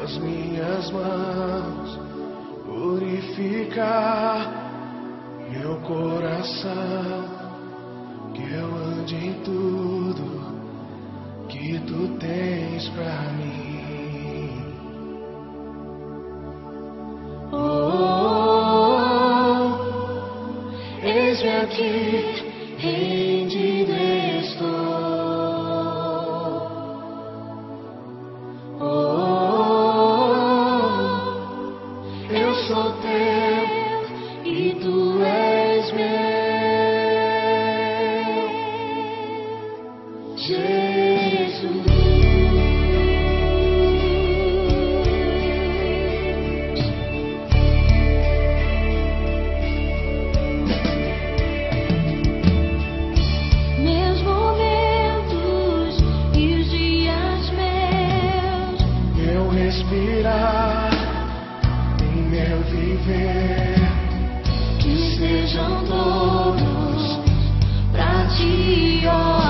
nas minhas mãos, purificar meu coração, que eu ande em tudo que tu tens pra mim. Oh, eis-me aqui, rendido estou. Sou teu e tu és meu, Jesus. Meus momentos e os dias meus, meu respirar, meu viver, que sejam todos pra ti, ó.